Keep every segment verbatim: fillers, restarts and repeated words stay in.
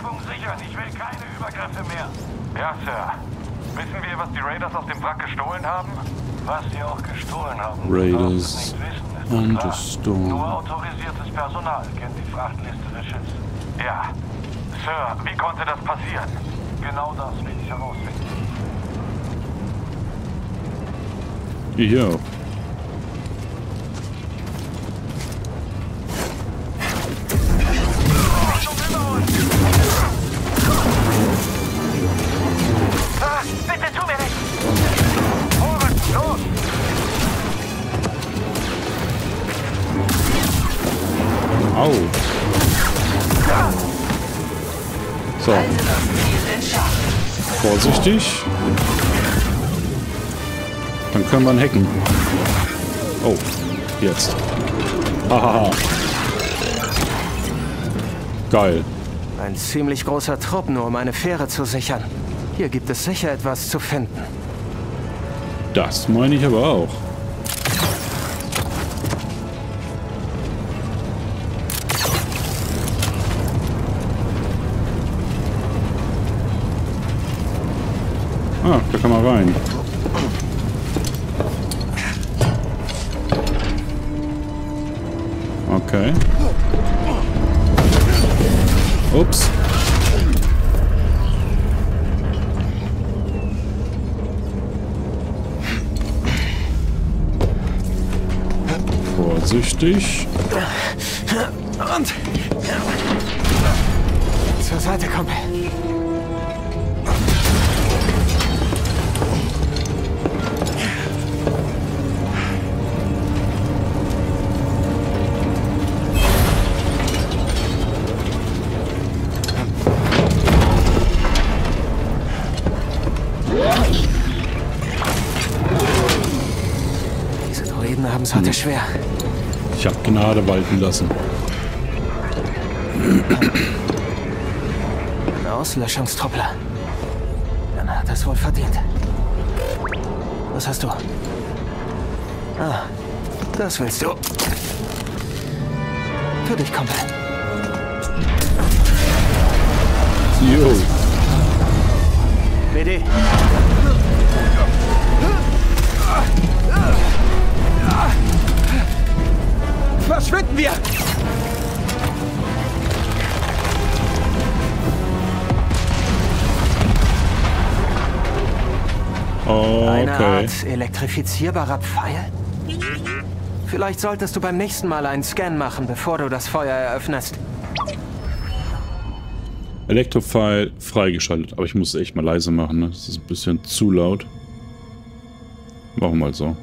Umgebung sichern. Ich will keine Übergriffe mehr. Ja, Sir. Wissen wir, was die Raiders aus dem Wrack gestohlen haben? Was sie auch gestohlen haben. Raiders und the Storm. Nur autorisiertes Personal kennt die Frachtliste des Schiffs. Ja. Sir, wie konnte das passieren? Genau das will ich herausfinden. Jo. Ah, bitte tu mir nichts! Vorwärts, los! Au. So. Vorsichtig. Dann können wir ihn hacken. Oh, jetzt. Hahaha. Geil. Ein ziemlich großer Trupp, nur um eine Fähre zu sichern. Hier gibt es sicher etwas zu finden. Das meine ich aber auch. Ah, da kann man rein. Okay. Ups. Vorsichtig. Und zur Seite, Kumpel. Diese Droiden haben es heute schwer. Ich habe Gnade walten lassen. Ein Auslöschungstruppler. Dann hat er es wohl verdient. Was hast du? Ah, das willst du. Für dich, Kumpel. Jo. B D. Verschwinden wir! Eine Okay. Art elektrifizierbarer Pfeil? Vielleicht solltest du beim nächsten Mal einen Scan machen, bevor du das Feuer eröffnest. Elektrofile freigeschaltet. Aber ich muss es echt mal leise machen, ne? Das ist ein bisschen zu laut. Machen wir mal so.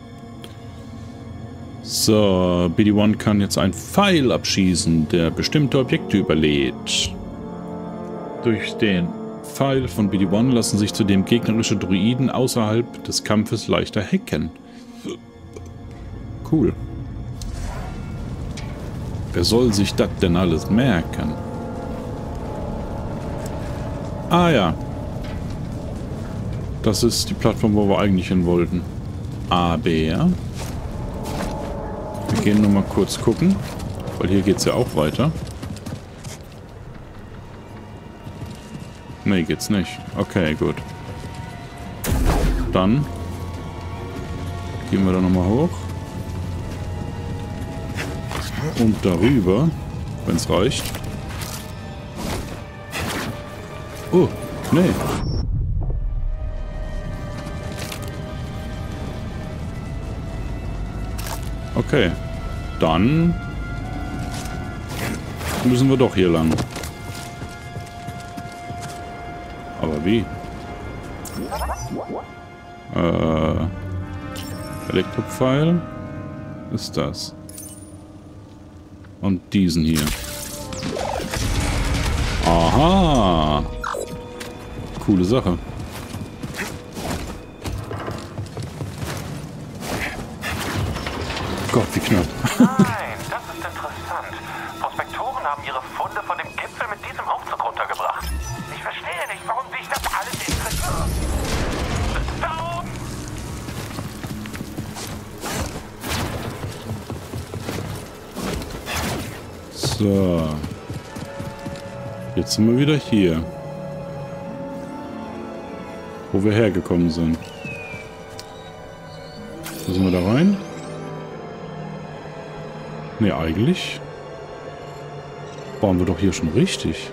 So, B D eins kann jetzt einen Pfeil abschießen, der bestimmte Objekte überlädt. Durch den Pfeil von B D eins lassen sich zudem gegnerische Droiden außerhalb des Kampfes leichter hacken. Cool. Wer soll sich das denn alles merken? Ah ja. Das ist die Plattform, wo wir eigentlich hin wollten. Aber wir gehen nur mal kurz gucken, weil hier geht es ja auch weiter. Nee, geht's nicht. Okay, gut. Dann gehen wir da nochmal hoch. Und darüber, wenn es reicht. Oh, nee. Okay. Dann müssen wir doch hier lang. Aber wie? Äh, Elektropfeil ist das. Und diesen hier. Aha. Coole Sache. Gott, wie knapp. Nein, das ist interessant. Prospektoren haben ihre Funde von dem Gipfel mit diesem Aufzug runtergebracht. Ich verstehe nicht, warum sich das alles interessiert. Da oben! So. Jetzt sind wir wieder hier. Wo wir hergekommen sind. Müssen wir da rein? Ne, eigentlich waren wir doch hier schon richtig.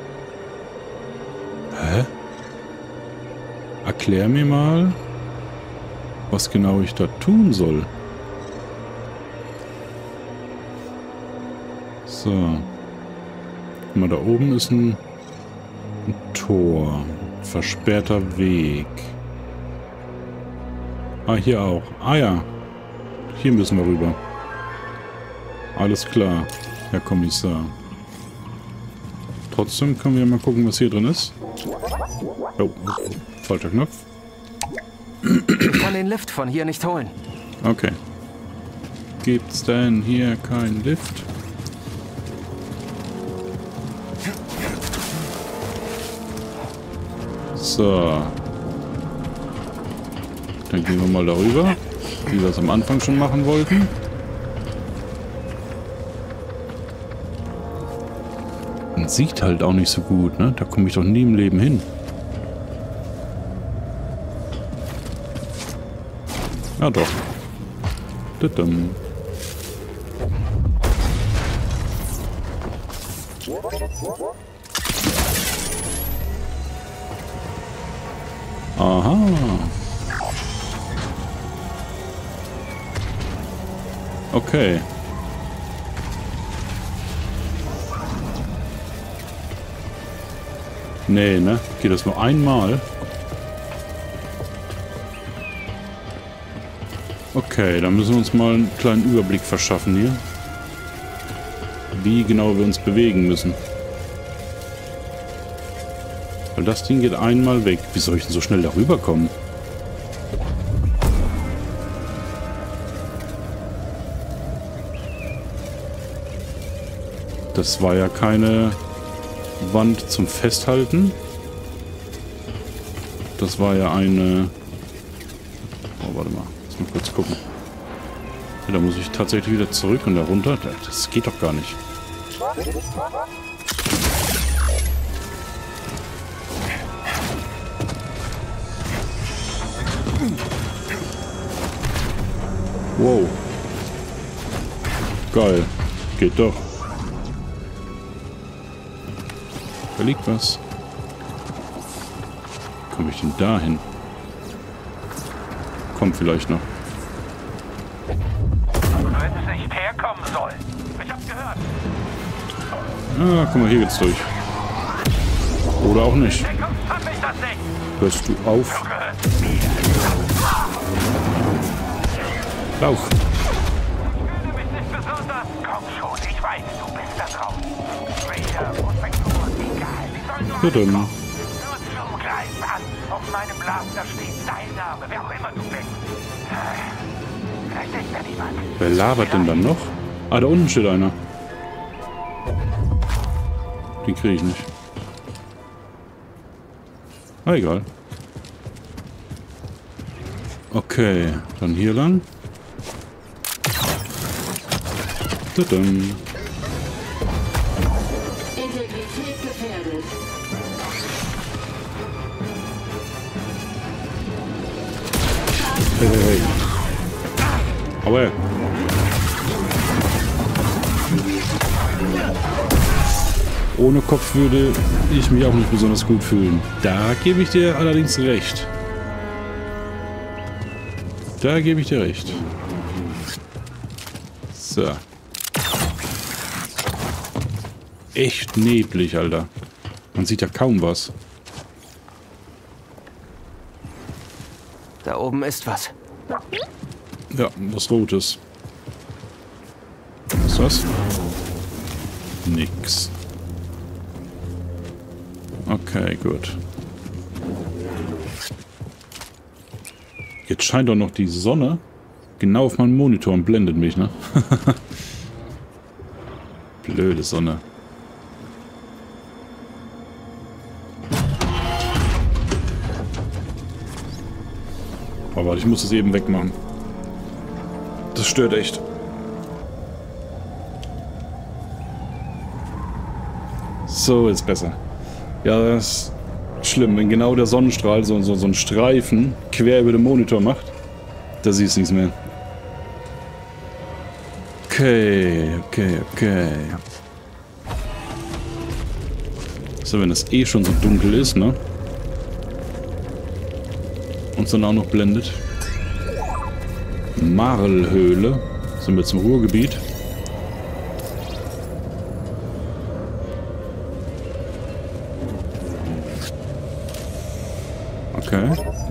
Hä? Erklär mir mal, was genau ich da tun soll. So. Guck mal, da oben ist ein, ein Tor. Versperrter Weg. Ah, hier auch. Ah ja. Hier müssen wir rüber. Alles klar, Herr Kommissar. Trotzdem können wir mal gucken, was hier drin ist. Oh, falscher Knopf. Ich kann den Lift von hier nicht holen. Okay. Gibt's denn hier keinen Lift? So. Dann gehen wir mal darüber, wie wir es am Anfang schon machen wollten. Man sieht halt auch nicht so gut, ne? Da komme ich doch nie im Leben hin. Ja doch. Tudum. Aha. Okay. Nee, ne? Geht das nur einmal? Okay, dann müssen wir uns mal einen kleinen Überblick verschaffen hier. Wie genau wir uns bewegen müssen. Weil das Ding geht einmal weg. Wie soll ich denn so schnell darüber kommen? Das war ja keine Wand zum Festhalten. Das war ja eine... Oh, warte mal. Lass mal kurz gucken. Ja, da muss ich tatsächlich wieder zurück und da runter. Das geht doch gar nicht. Wow. Geil. Geht doch. Da liegt was. Wie komme ich denn da hin? Kommt vielleicht noch. Wenn es nicht herkommen soll. Ich hab's gehört. Ah, guck mal, hier geht's durch. Oder auch nicht. Hörst du auf? Lauf. Komm schon, ich weiß, du bist da draußen. Raider, Prospektor, egal. Die sollen nur Bitte. ankommen. Nur zu, greif an. Auf meinem Blaster steht dein Name, wer auch immer du bist. Vielleicht ist da niemand. Wer labert denn dann noch? Ah, da unten steht einer. Den kriege ich nicht. Ah, egal. Okay, dann hier lang. Tudum. Integrität gefährdet. Hey, hey, hey. Aua. Ohne Kopf würde ich mich auch nicht besonders gut fühlen. Da gebe ich dir allerdings recht. Da gebe ich dir recht. So. Echt neblig, Alter. Man sieht ja kaum was. Da oben ist was. Ja, was Rotes. Was ist das? Nix. Okay, gut. Jetzt scheint doch noch die Sonne genau auf meinem Monitor und blendet mich, ne? Blöde Sonne. Aber warte, ich muss es eben wegmachen. Das stört echt. So ist besser. Ja, das ist schlimm. Wenn genau der Sonnenstrahl so, so, so einen Streifen quer über den Monitor macht, da siehst du nichts mehr. Okay, okay, okay. So, wenn das eh schon so dunkel ist, ne? Und dann auch noch blendet. Marlhöhle. Sind wir zum Ruhrgebiet. Okay.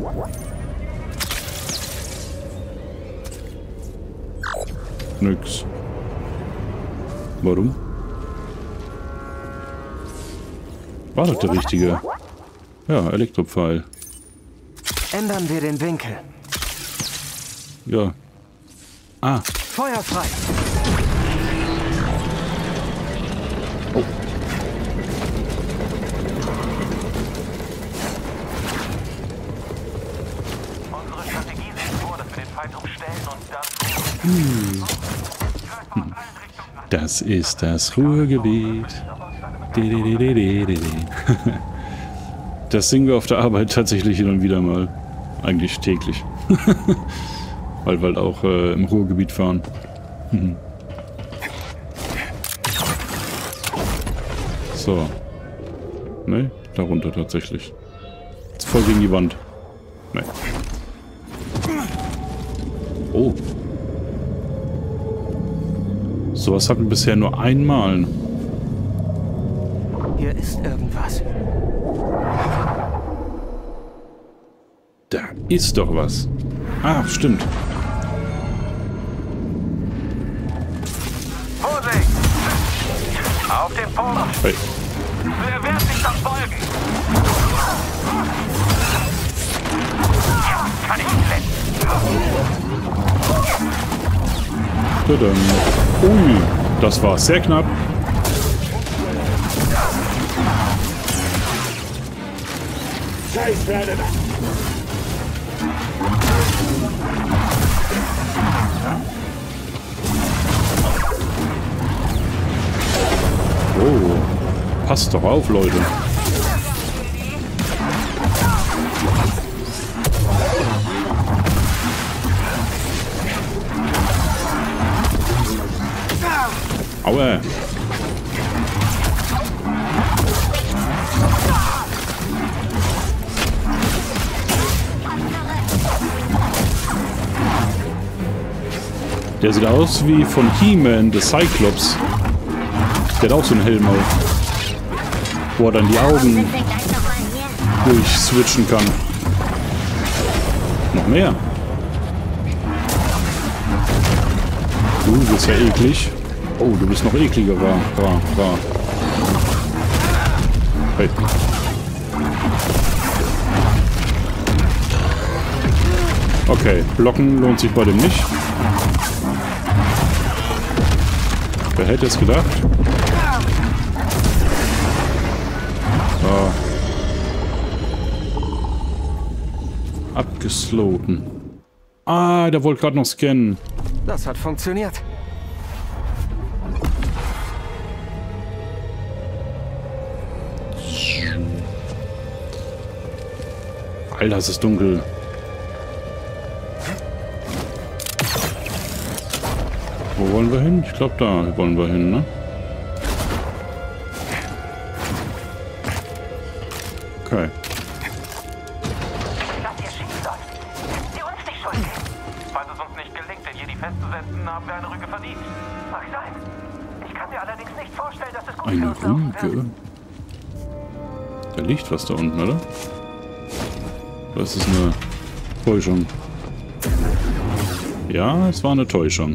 Nix. Warum? War das der richtige? Ja, Elektropfeil. Ändern wir den Winkel. Ja. Ah. Feuer frei. Oh. Unsere Strategie sieht vor, dass wir den Feind umstellen und dann... Hm. Hm. Das ist das Ruhrgebiet. Das singen wir auf der Arbeit tatsächlich hin und wieder mal. Eigentlich täglich. Weil wir halt auch äh, im Ruhrgebiet fahren. Mhm. So. Ne, darunter tatsächlich. Jetzt voll gegen die Wand. Ne. Oh. Sowas hatten wir bisher nur einmal. Hier ist irgendwas. Da ist doch was. Ah, stimmt. Vorsicht! Auf den Punkt! Hey. Wer wird sich das folgen? Kann ich nicht. Tadam. Ui, das war sehr knapp. Oh, passt doch auf, Leute. Aua. Der sieht aus wie von He-Man, der Cyclops. Der hat auch so einen Helm auf. Wo er dann die Augen durchswitchen kann. Noch mehr. Du bist ja eklig. Oh, du bist noch ekliger, war, war, war. Hey. Okay, blocken lohnt sich bei dem nicht. Wer hätte es gedacht? So. Abgesloten. Ah, der wollte gerade noch scannen. Das hat funktioniert. Alter, es ist dunkel. Wo wollen wir hin? Ich glaube, da wollen wir hin, ne? Okay. Dass ihr schief läuft, ist sie uns nicht schuldig. Falls es uns nicht gelingt, den Jedi festzusetzen, haben wir eine Rüge verdient. Mag sein. Ich kann mir allerdings nicht vorstellen, dass es gut für Eine uns laufen wird. Rüge? Da liegt was da unten, oder? Das ist eine Täuschung. Ja, es war eine Täuschung.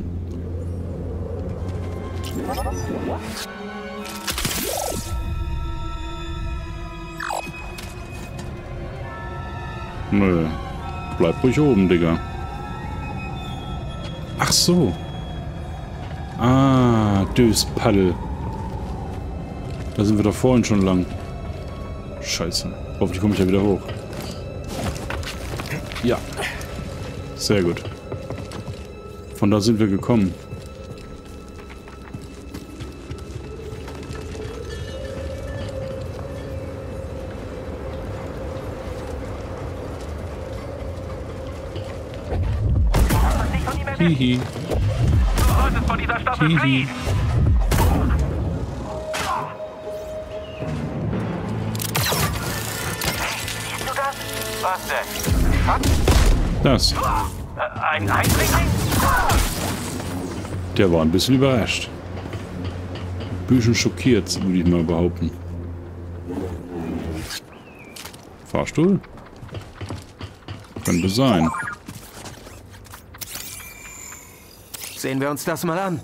Nö. Bleib ruhig oben, Digga. Ach so. Ah, Döspaddel. Da sind wir doch vorhin schon lang. Scheiße. Hoffentlich komme ich ja wieder hoch. Ja. Sehr gut. Von da sind wir gekommen. Hihi. Du solltest von dieser Staffel Hihi. fliehen. Siehst du das? Was denn? Das. Äh, ein Eindringling? Der war ein bisschen überrascht. Ein bisschen schockiert, würde ich mal behaupten. Fahrstuhl? Könnte sein. Sehen wir uns das mal an.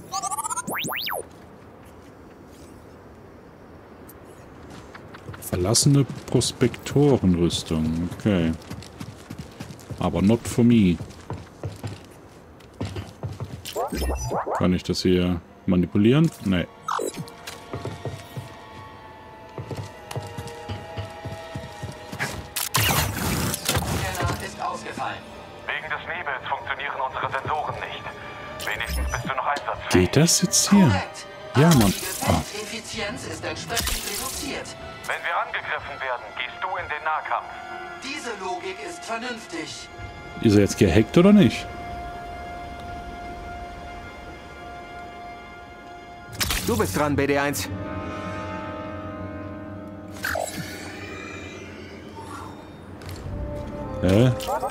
Verlassene Prospektorenrüstung. Okay. Aber not for me. Kann ich das hier manipulieren? Nee. Ist ausgefallen. Wegen des Nebels funktionieren unsere Sensoren nicht. Wenigstens bist du noch einsatzfähig. Geht das jetzt hier? Korrekt. Ja, Mann. Die Ah. Effizienz ist entsprechend reduziert. Wenn wir angegriffen werden, gehst du in den Nahkampf. Diese Logik ist vernünftig. Ist er jetzt gehackt oder nicht? Du bist dran, B D eins. Hä?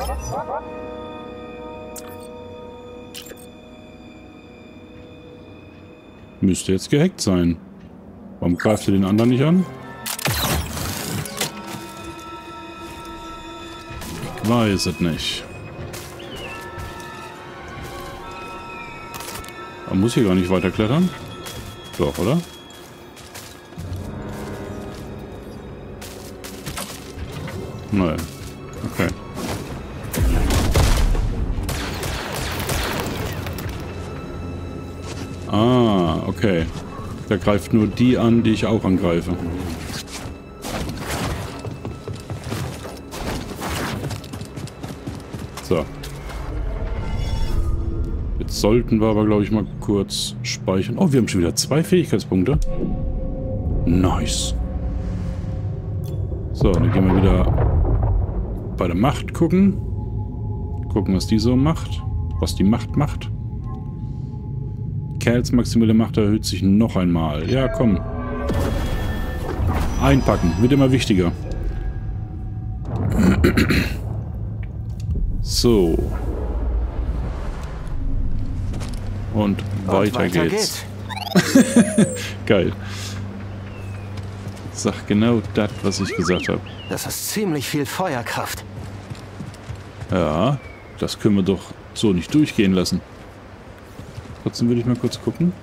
Müsste jetzt gehackt sein. Warum greift ihr den anderen nicht an? Ich weiß es nicht. Man muss hier gar nicht weiter klettern. Doch, oder? Nein. Okay. Ah, okay. Der greift nur die an, die ich auch angreife. So. Jetzt sollten wir aber, glaube ich, mal kurz speichern. Oh, wir haben schon wieder zwei Fähigkeitspunkte. Nice. So, dann gehen wir wieder bei der Macht gucken. Gucken, was die so macht. Was die Macht macht. Kerls maximale Macht erhöht sich noch einmal. Ja, komm. Einpacken. Wird immer wichtiger. So. Und weiter, Und weiter geht's. Geil. Sag genau das, was ich gesagt habe. Das ist ziemlich viel Feuerkraft. Ja, das können wir doch so nicht durchgehen lassen. Trotzdem will ich mal kurz gucken.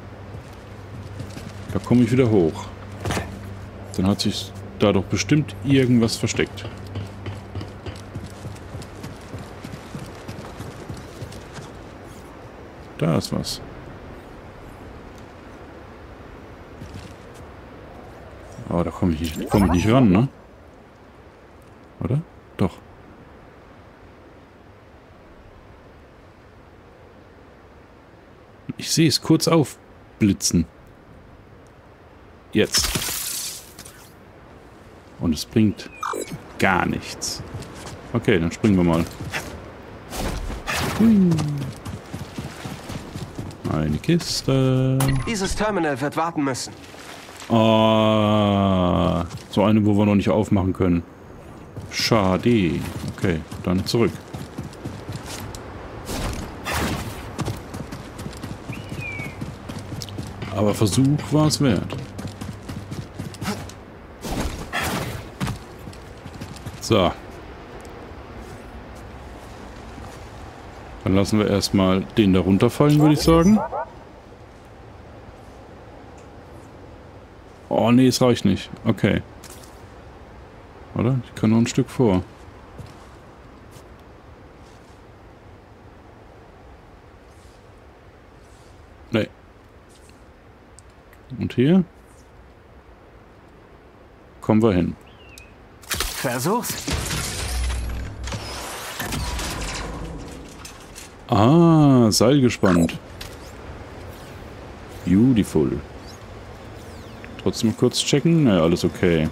Da komme ich wieder hoch. Dann hat sich da doch bestimmt irgendwas versteckt. Da ist was. Aber da komme ich nicht, komme ich nicht ran, ne? Oder? Doch. Ich sehe es kurz aufblitzen. Jetzt. Und es bringt gar nichts. Okay, dann springen wir mal. Hui. Eine Kiste. Dieses Terminal wird warten müssen. Ah, so eine, wo wir noch nicht aufmachen können. Schade. Okay, dann zurück. Aber Versuch war es wert. So. Dann lassen wir erstmal den da runterfallen, würde ich sagen. Oh nee, es reicht nicht. Okay. Oder? Ich kann noch ein Stück vor. Nee. Und hier? Kommen wir hin. Versuch's. Ah, Seil gespannt. Beautiful. Trotzdem kurz checken. Naja, alles okay.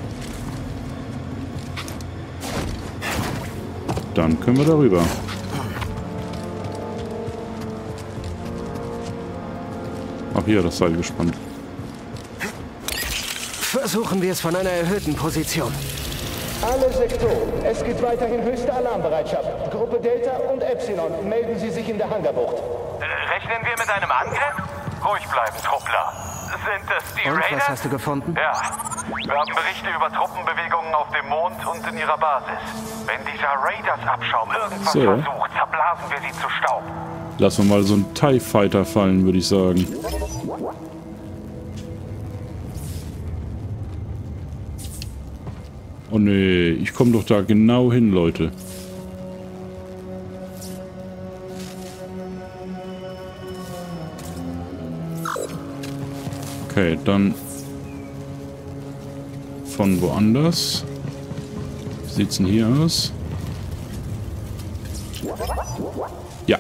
Dann können wir darüber. hier das Seil gespannt. Versuchen wir es von einer erhöhten Position. Alle Sektoren. Es gibt weiterhin höchste Alarmbereitschaft. Gruppe Delta und Epsilon. Melden Sie sich in der Hangarbucht. Rechnen wir mit einem Angriff? Ruhig bleiben, Truppler. Sind es die Und Raiders? was hast du gefunden? Ja. Wir haben Berichte über Truppenbewegungen auf dem Mond und in ihrer Basis. Wenn dieser Raiders-Abschaum irgendwas So. versucht, zerblasen wir sie zu Staub. Lassen wir mal so einen TIE Fighter fallen, würde ich sagen. Oh nee, ich komme doch da genau hin, Leute. Okay, dann von woanders. Wie sieht's denn hier aus? Ja.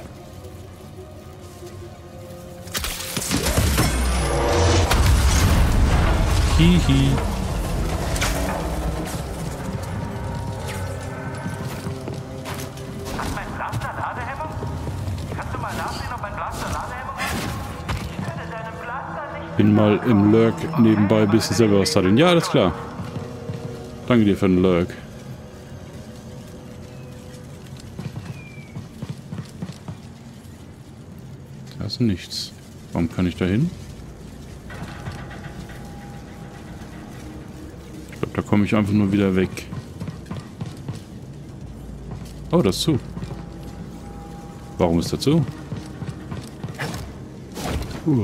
Hihi. Hat mein Blaster Ladehemmung? Kannst du mal nachsehen, ob mein Blaster Ladehemmung hat? Ich werde deinem Blaster nicht... Bin mal im Lurk nebenbei ein bisschen selber was daddeln. Ja, alles klar. Danke dir für den Lurk. Da ist nichts. Warum kann ich da hin? Ich glaube, da komme ich einfach nur wieder weg. Oh, das ist zu. Warum ist das zu? Uh.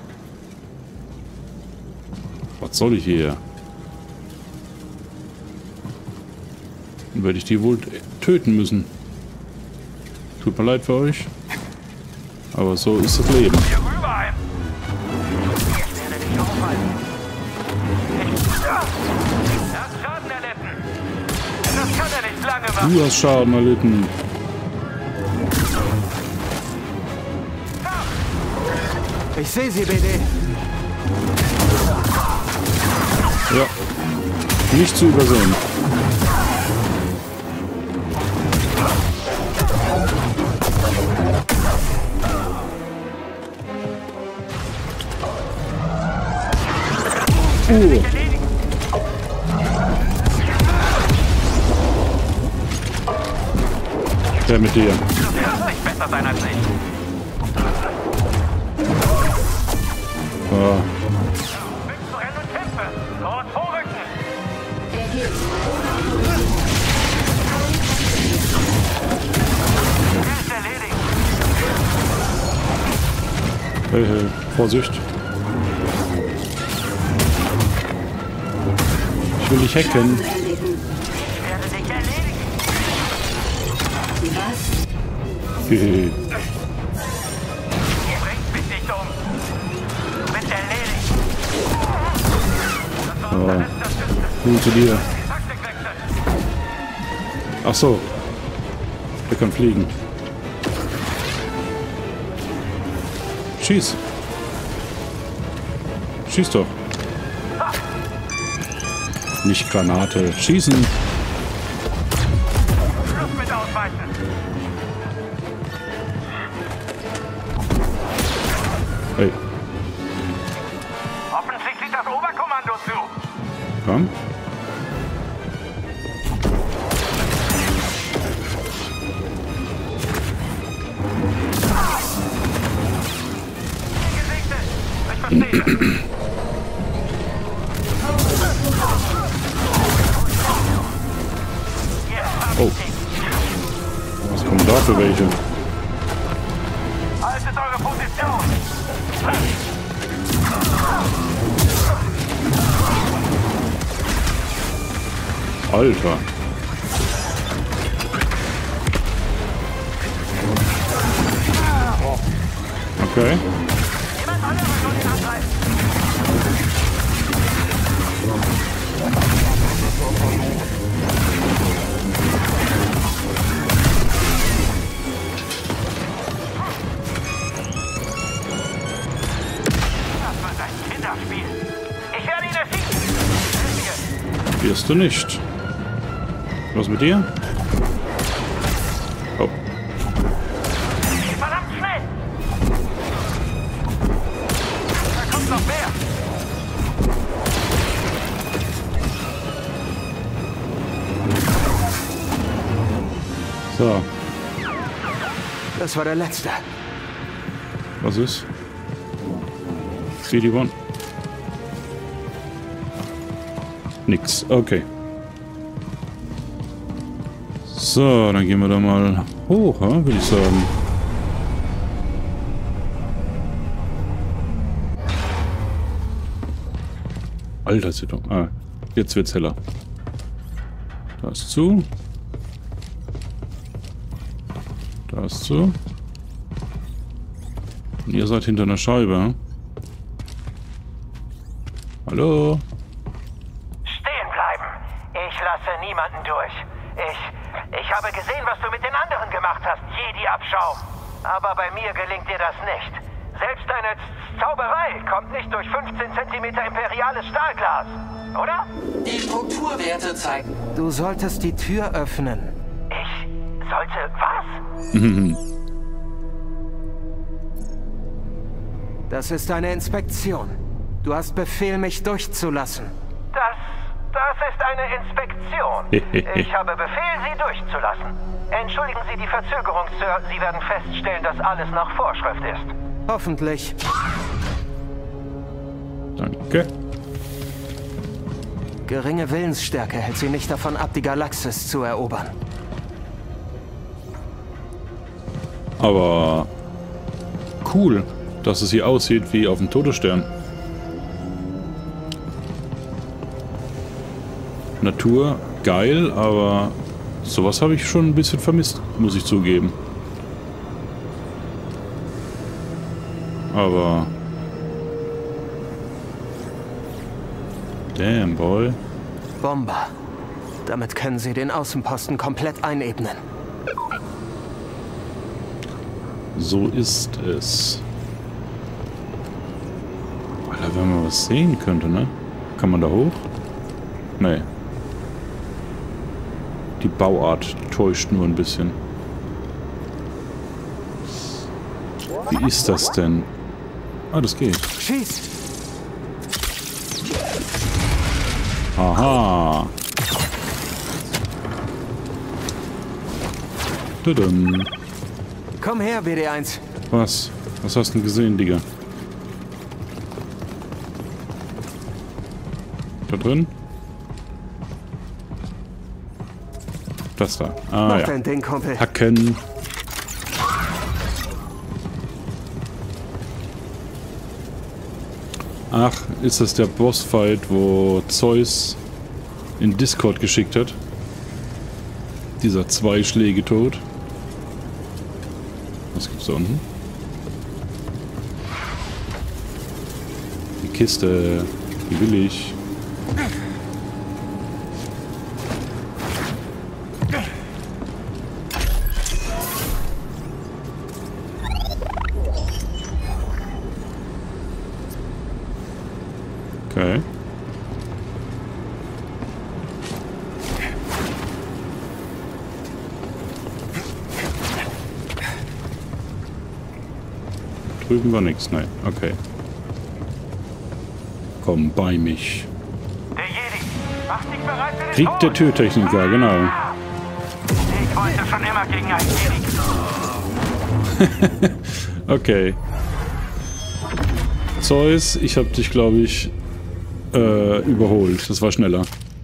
Was soll ich hier? Dann werde ich die wohl töten müssen. Tut mir leid für euch. Aber so ist das Leben. Hier rüber ein! Ich werde dich aufhalten. Er hat Schaden erlitten. Das kann er nicht lange machen. Du hast Schaden erlitten. Ich sehe sie, B D. Ja. Nicht zu übersehen. Oh. Der mit dir. Du wirst nicht besser sein als ich. Ah. Willst du rennen und kämpfen? Los, vorrücken! Er ist erledigt. Hey, hey. Vorsicht. Ich will dich hacken. Ich werde dich erledigen. Hehe. Du bringst mich nicht um. Du bist erledigt. Das war unser Ja. letzter Schütze. Nun zu dir. Taktikwechsel. Ach so. Der kann fliegen. Schieß. Schieß doch. Nicht Granate. Schießen. Schluss mit Ausweichen. Hey, Hoffentlich sieht das Oberkommando zu. komm. Gesegnet. Ich verstehe. Oh. Was kommen da für welche? Haltet eure Position. Alter. Okay. Jemand anderes soll ihn angreifen. Das wird ein Kinderspiel. Ich werde ihn erschießen. Wirst du nicht. Was mit dir? Oh. Verdammt schnell. So. Das war der letzte. Was ist? B D eins. Nix. Okay. So, dann gehen wir da mal hoch, ja, würde ich sagen. Alter, sieht doch. Ah, jetzt wird's heller. Da ist zu. Da ist zu. Und ihr seid hinter einer Scheibe. Hallo? Stehen bleiben. Ich lasse niemanden durch. Ich, ich habe gesehen, was du mit den anderen gemacht hast, Jedi-Abschaum. Aber bei mir gelingt dir das nicht. Selbst deine Zauberei kommt nicht durch fünfzehn Zentimeter imperiales Stahlglas, oder? Die Strukturwerte zeigen. Du solltest die Tür öffnen. Ich sollte was? Das ist eine Inspektion. Du hast Befehl, mich durchzulassen. Das, das ist eine Inspektion. Ich habe Befehl, Sie durchzulassen. Entschuldigen Sie die Verzögerung, Sir. Sie werden feststellen, dass alles nach Vorschrift ist. Hoffentlich. Danke. Geringe Willensstärke hält sie nicht davon ab, die Galaxis zu erobern. Aber cool, dass es hier aussieht wie auf dem Todesstern. Natur, geil, aber sowas habe ich schon ein bisschen vermisst, muss ich zugeben. Aber... Damn, boy. Bomber. Damit können sie den Außenposten komplett einebnen. So ist es. Alter, wenn man was sehen könnte, ne? Kann man da hoch? Nee. Die Bauart täuscht nur ein bisschen. Wie ist das denn? Ah, das geht. Schieß! Aha. Tudum. Komm her, B D eins. Was? Was hast du denn gesehen, Digga? Da drin? Das da. Ah, Mach ja. dein Ding, Kumpel. Hacken. Ach, ist das der Bossfight, wo Zeus in Discord geschickt hat? Dieser zwei Schläge tot. Was gibt's da unten? Die Kiste. Die will ich. Okay. Drüben war nichts, nein. Okay. Komm bei mich. Der Jedi, mach dich bereit für den Krieg Tod. der Türtechniker, genau. Ich wollte schon immer gegen einen Jedi. Okay. Zeus, ich hab dich, glaube ich, äh, überholt. Das war schneller.